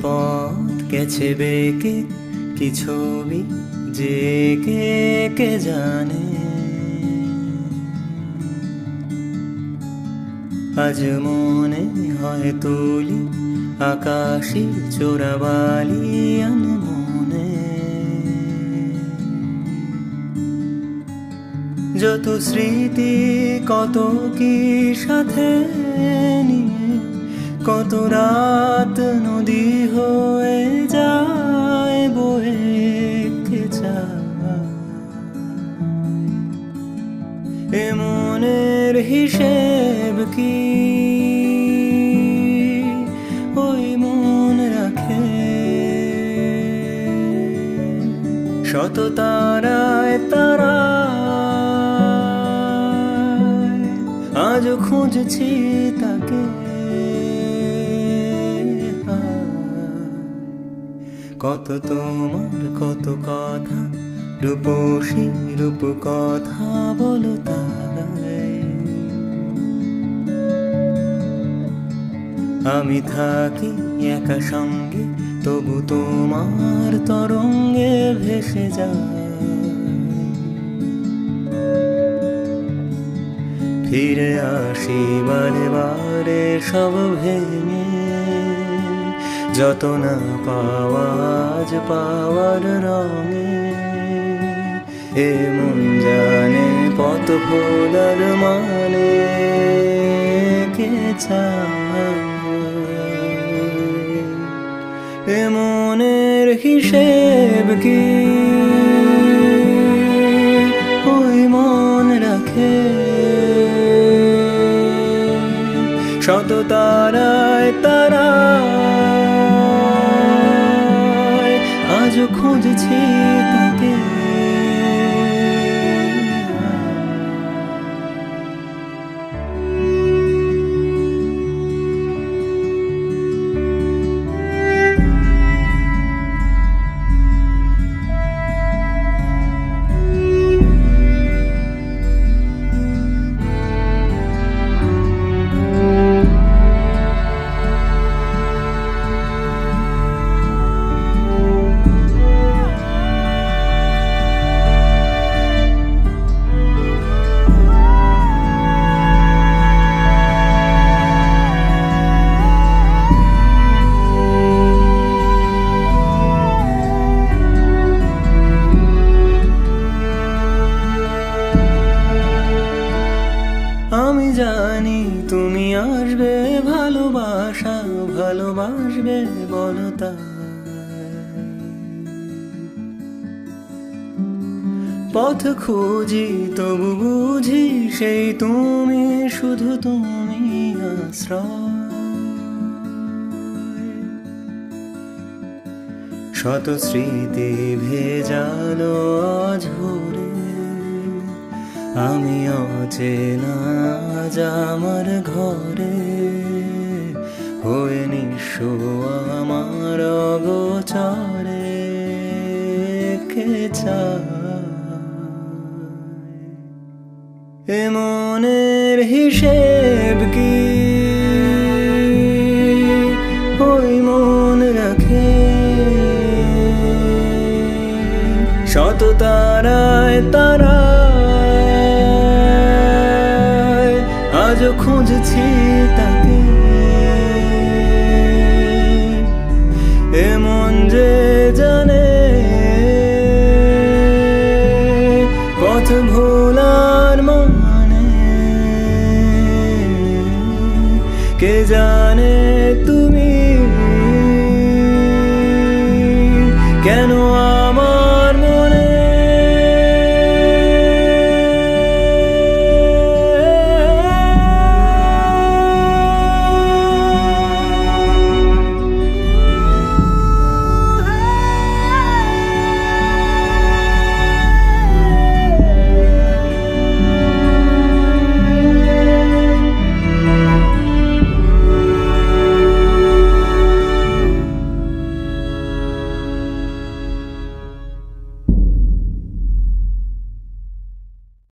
পথ গেছে বেঁকে, কি ছবি যে কে জানে। আজ মনে হয় তুলি আকাশি চোরাবালি আনমনে। যত স্মৃতি কত কি সাথে নিয়ে, কত রাত নদী হয়ে যায় বয়ে যায়। এ মনের হিসেব কি ওই মন রাখে? শত তারায় তারায় আজ খুঁজছি তাকে। কত তোমার কত কথা, রূপসী রূপ কথা বলো তাই। আমি থাকি একা সঙ্গে, তবু তোমার তরঙ্গে ভেসে যায়। ফিরে আসি বারে বারে সব ভেঙে, যত না পাওয়া আজ পাওয়ার রঙে। এ মন জানে পথ ভোলার মানে কে চায়। এ মনের হিসেব কি ওই মন রাখে? শত তারায় তারায় আজ খুঁজছি তাকে। আমি জানি তুমি আসবে, ভালোবাসা ভালোবাসবে বলো তাই। পথ খুঁজি তবু বুঝি সেই তুমি, শুধু তুমি আশ্রয়। শত স্মৃতি ভেজালো ঝরে, আমি অচেনা আজ আমার ঘরে। হয়ে নিঃস্ব আমার অগোচরে কে চায়। এ মনের হিসেব কি ওই মন রাখে? শত তারায় তারায় আজ খুঁজছি তাকে। এ মন যে জানে পথ ভোলার মানে কে জানে।